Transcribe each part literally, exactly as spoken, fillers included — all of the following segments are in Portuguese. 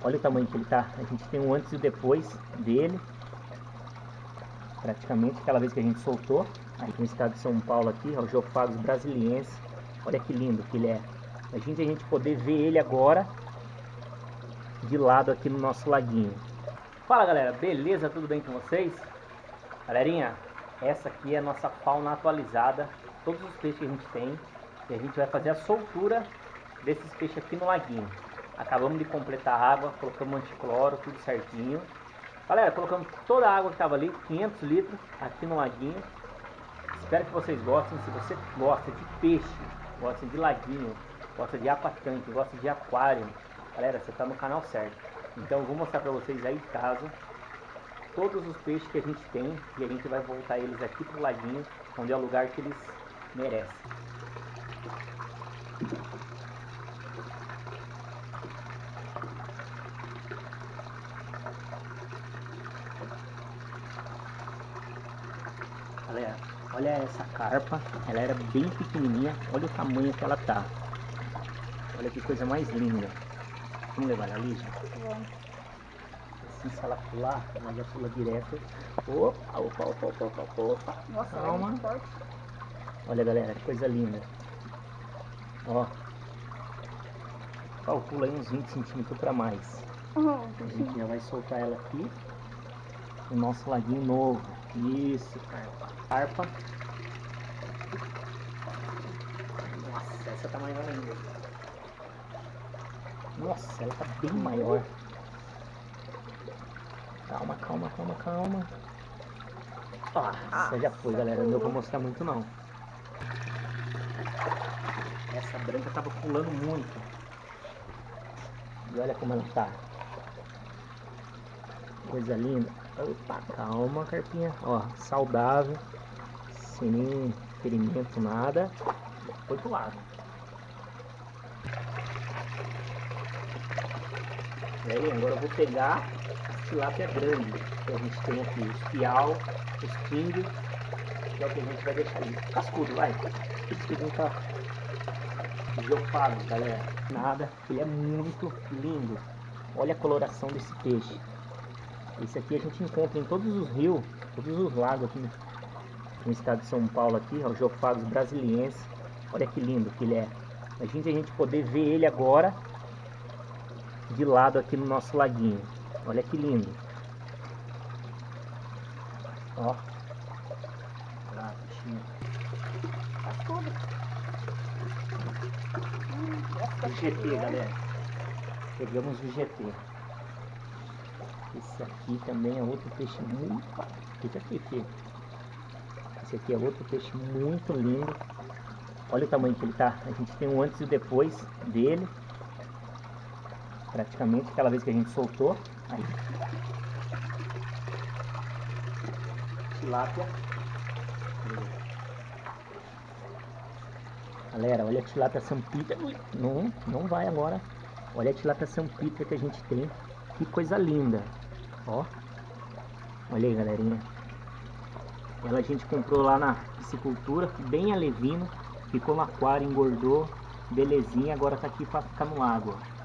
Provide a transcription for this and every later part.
Olha o tamanho que ele tá. A gente tem um antes e depois dele. Praticamente aquela vez que a gente soltou. Aí no estado de São Paulo aqui, ó, o Geophagus brasiliense. Olha que lindo que ele é. A gente, a gente poder ver ele agora de lado aqui no nosso laguinho. Fala galera, beleza? Tudo bem com vocês? Galerinha, essa aqui é a nossa fauna atualizada. Todos os peixes que a gente tem. E a gente vai fazer a soltura desses peixes aqui no laguinho. Acabamos de completar a água, colocamos anticloro, tudo certinho. Galera, colocamos toda a água que estava ali, quinhentos litros, aqui no laguinho. Espero que vocês gostem. Se você gosta de peixe, gosta de laguinho, gosta de aquatanque, gosta de aquário, galera, você está no canal certo. Então eu vou mostrar para vocês aí de casa todos os peixes que a gente tem e a gente vai voltar eles aqui pro laguinho, onde é o lugar que eles merecem. Galera, olha essa carpa, ela era bem pequenininha, olha o tamanho que ela tá. Olha que coisa mais linda. Vamos levar ela ali, gente? Vamos. Assim, se ela pular, ela já pula direto. Opa, opa, opa, opa, opa, opa. Nossa, calma. É forte. Olha galera, que coisa linda. Ó. Calcula aí uns vinte centímetros para mais. Uhum, a gente já vai soltar ela aqui no nosso laguinho novo. Isso, carpa. Carpa. Nossa, essa tá maior ainda. Nossa, ela tá bem maior. Calma, calma, calma, calma. Nossa, já foi, galera. Não vou mostrar muito não. Essa branca tava pulando muito. E olha como ela tá. Coisa linda. Opa, calma, carpinha. Ó, saudável. Sem nenhum ferimento, nada. Foi pro lado. E aí, agora eu vou pegar a tilápia grande que a gente tem aqui. Os piau, os king. Que é o que a gente vai deixar ali. Cascudo, vai. Cascudo tá. Geophagus, galera. Nada. Ele é muito lindo. Olha a coloração desse peixe. Esse aqui a gente encontra em todos os rios, todos os lagos aqui no, no estado de São Paulo aqui, ó, o Geophagus brasiliense. Olha que lindo que ele é. A gente, a gente poder ver ele agora de lado aqui no nosso laguinho. Olha que lindo. Ó. Lá, peixinho. Tá tudo. O G T, galera. Pegamos o G T. Esse aqui também é outro peixe muito... Fica aqui, filho. Esse aqui é outro peixe muito lindo. Olha o tamanho que ele tá. A gente tem um antes e depois dele. Praticamente aquela vez que a gente soltou. Aí. Tilápia. Galera, olha a tilápia sampita. Não, não vai agora. Olha a tilápia sampita que a gente tem. Que coisa linda. Ó. Olha aí, galerinha. Ela a gente comprou lá na piscicultura, bem alevino. Ficou no aquário, engordou. Belezinha, agora tá aqui pra ficar no lago. Ó.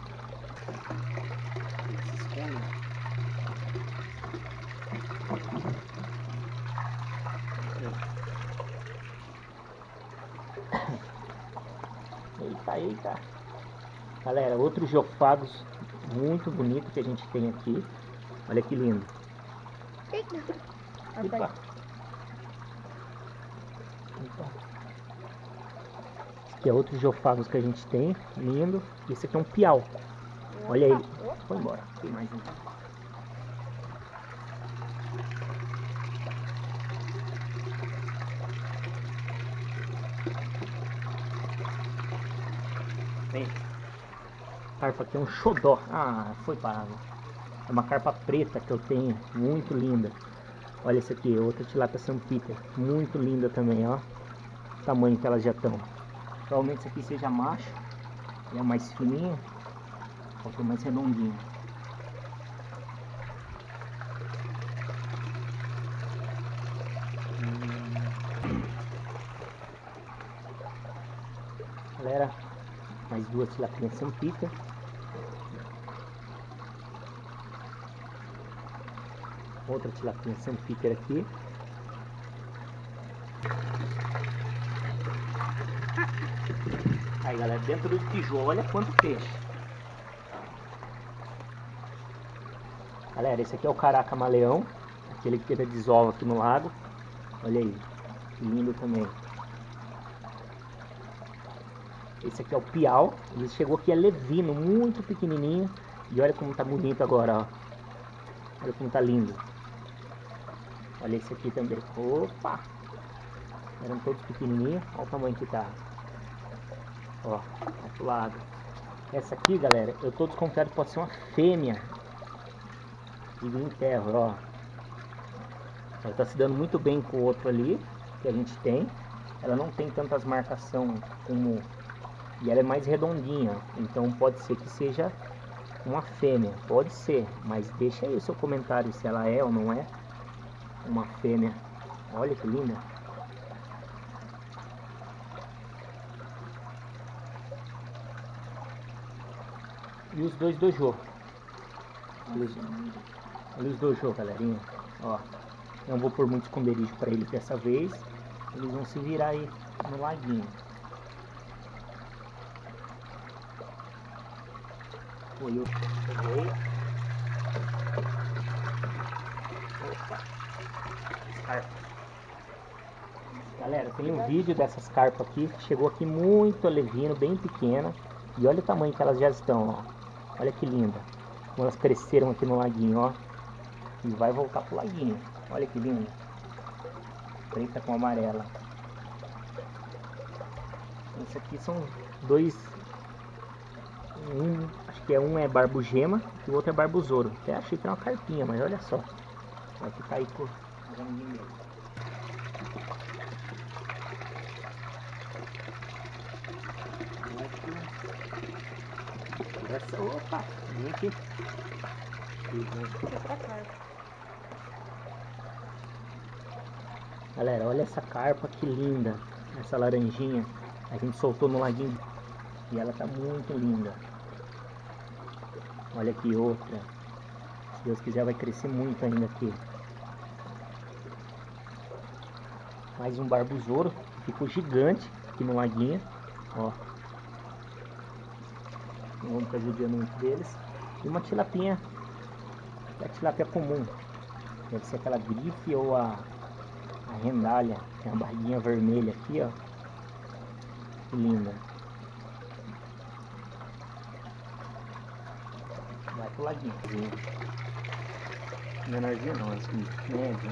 Eita, eita. Galera, outro Geophagus muito bonito que a gente tem aqui. Olha que lindo. Eita. Opa. Opa. Esse aqui é outro Geophagus que a gente tem. Lindo. E esse aqui é um piau. Olha ele. Foi embora. Tem mais um. Vem. Carpa aqui é um xodó. Ah, foi para água. É uma carpa preta que eu tenho, muito linda. Olha esse aqui, outra tilápia sampita, muito linda também, ó. O tamanho que elas já estão. Provavelmente esse aqui seja macho, é mais fininho, outro mais redondinho. Hum. Galera, mais duas tilapinhas sampita. Outra tilapinha sandpiper aqui. Aí galera, dentro do tijolo, olha quanto peixe. Galera, esse aqui é o cará camaleão, aquele que teve a desova aqui no lago. Olha aí, que lindo também. Esse aqui é o piau, ele chegou aqui, é levino, muito pequenininho. E olha como tá bonito agora, ó. Olha como tá lindo. Olha esse aqui também. Opa! Eram todos pequenininhos. Olha o tamanho que tá. Ó, outro lado. Essa aqui, galera, eu tô desconfiado que pode ser uma fêmea de green terror, ó. Ela tá se dando muito bem com o outro ali, que a gente tem. Ela não tem tantas marcações como... E ela é mais redondinha, então pode ser que seja uma fêmea. Pode ser, mas deixa aí o seu comentário se ela é ou não é uma fêmea. Olha que linda. E os dois dojo. Olha os, olha os dojo, galerinha. Ó, não vou pôr muito esconderijo para eles dessa vez. Eles vão se virar aí no laguinho. Foi eu peguei. Opa. Carpa. Galera, tem um vídeo dessas carpas aqui que chegou aqui muito alevino, bem pequena. E olha o tamanho que elas já estão, ó. Olha que linda. Como elas cresceram aqui no laguinho, ó. E vai voltar pro laguinho. Olha que lindo. Preta com amarela. Esse aqui são dois. Um, acho que é um é barbugema e o outro é barbuzouro. Até achei que era uma carpinha, mas olha só. Vai ficar aí com essa, opa, vem aqui. Galera, olha essa carpa que linda. Essa laranjinha. A gente soltou no laguinho e ela tá muito linda. Olha aqui outra. Se Deus quiser vai crescer muito ainda aqui. Mais um barbuzouro. Ficou gigante aqui no laguinho. Ó. Não vamos ficar judiando muito deles. E uma tilapinha. É a tilapia comum. Deve ser aquela grife ou a, a rendalha. Tem a barriguinha vermelha aqui, ó. Que linda. Vai pro ladinho. Menorzinho não, assim, médio.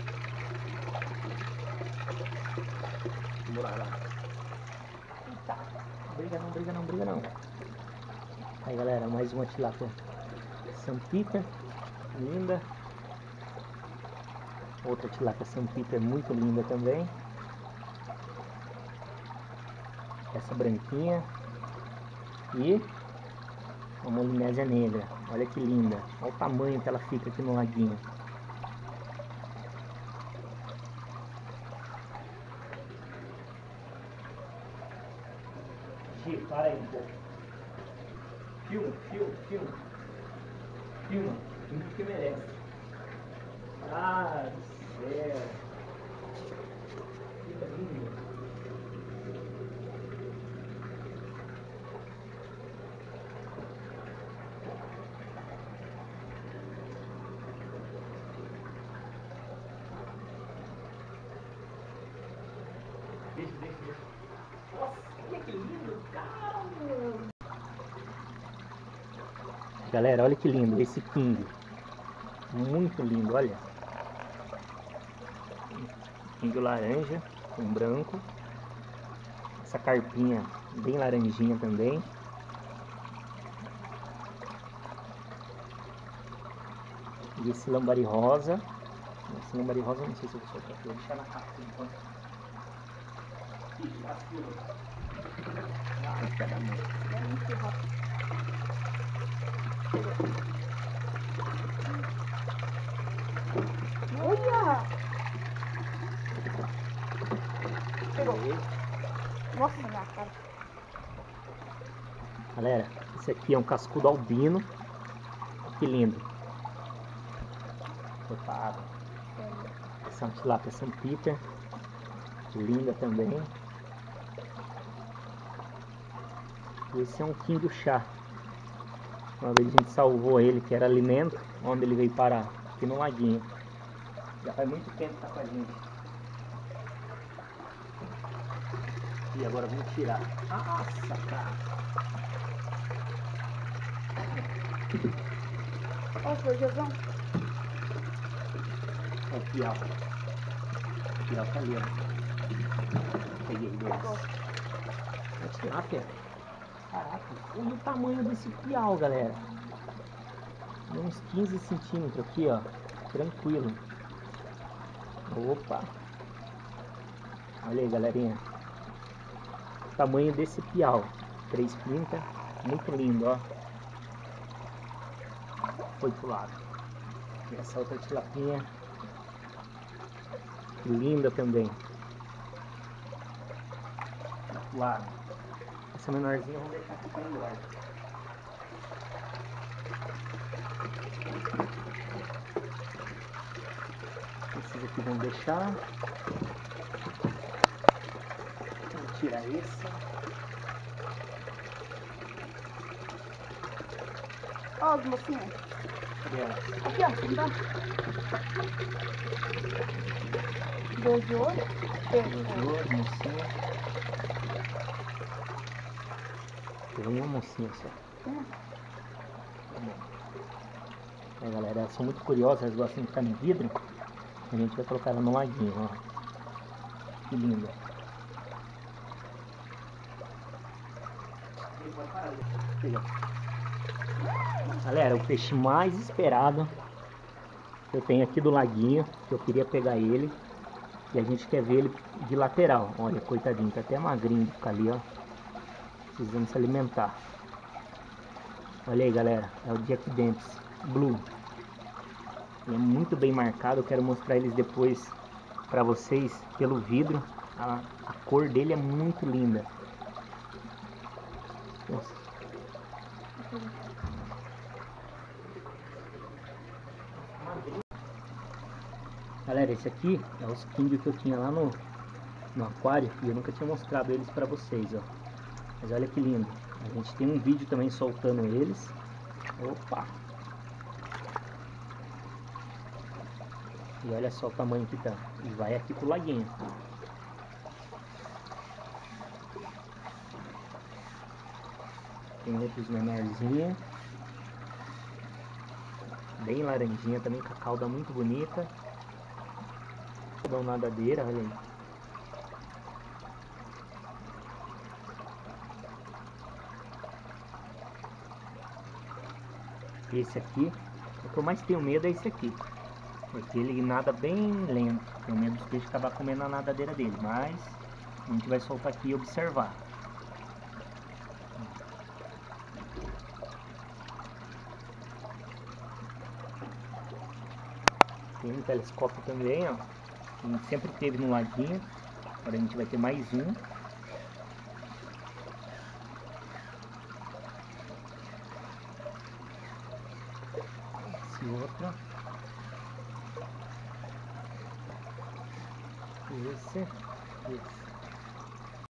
Bora lá. Eita. Briga não, briga não, briga não. Aí galera, mais uma tilápia sandpiper. Linda. Outra tilápia sandpiper muito linda também. Essa branquinha. E a molinésia negra. Olha que linda. Olha o tamanho que ela fica aqui no laguinho. Gi, para aí um pouco. Filma, filma, filma. Filma. Filma que merece. Ah, do céu. Que lindo. Deixa, deixa, deixa. Nossa, olha que lindo, cara. Galera, olha que lindo esse king. Muito lindo, olha. King laranja com branco. Essa carpinha bem laranjinha também. E esse lambari rosa. Esse lambari rosa, não sei se eu vou soltar aqui. Vou deixar na caixa enquanto. Ai, cada mão. É muito rápido. Olha! Pegou. Nossa, minha cara. Galera, esse aqui é um cascudo albino. Que lindo. Foi pra água. Essa é uma tilápia São Peter. Linda também. Esse é um quinho chá. Uma vez a gente salvou ele, que era alimento, onde ele veio parar, aqui no laguinho. Já faz muito tempo que tá com a gente. E agora vamos tirar. Nossa, cara! Ó, seu Josão. Olha o piau. O piau tá ali, ó. Peguei dois. Olha a tilápia. Caraca, olha o tamanho desse piau, galera. Uns quinze centímetros aqui, ó. Tranquilo. Opa! Olha aí, galerinha. O tamanho desse piau. Três pintas. Muito lindo, ó. Foi pro lado. E essa outra tilapinha. Linda também. Pro lado. Essa menorzinha vamos deixar aqui para embora. Esses aqui vamos deixar. Vamos tirar esse. Ó, os mocinhos. Cadê ela? Aqui, ó. Embaixo. Dois de ouro. Três de ouro. Duas mocinhas. Tem uma mocinha só. Hum. Tá bom. É, galera, elas são muito curiosas, elas gostam de ficar no vidro. A gente vai colocar ela no laguinho, ó. Que linda. Galera, o peixe mais esperado que eu tenho aqui do laguinho, que eu queria pegar ele. E a gente quer ver ele de lateral. Olha, coitadinho, tá até magrinho de ficar ali, ó. Precisando se alimentar. Olha aí, galera, é o Jack Dempsey Blue. Ele é muito bem marcado, eu quero mostrar eles depois pra vocês pelo vidro. A, a cor dele é muito linda. Nossa. Galera, esse aqui é os king que eu tinha lá no, no aquário e eu nunca tinha mostrado eles pra vocês, ó. Mas olha que lindo. A gente tem um vídeo também soltando eles. Opa! E olha só o tamanho que tá. E vai aqui pro laguinho. Tem outros menorzinhos. Bem laranjinha também, com a cauda muito bonita. Dá uma nadadeira, olha aí. Esse aqui, o que eu mais tenho medo é esse aqui. Porque ele nada bem lento. Tenho medo dos peixes acabar comendo a nadadeira dele. Mas a gente vai soltar aqui e observar. Tem um telescópio também, ó. A gente sempre teve no laguinho. Agora a gente vai ter mais um. Esse outro. Esse. Esse.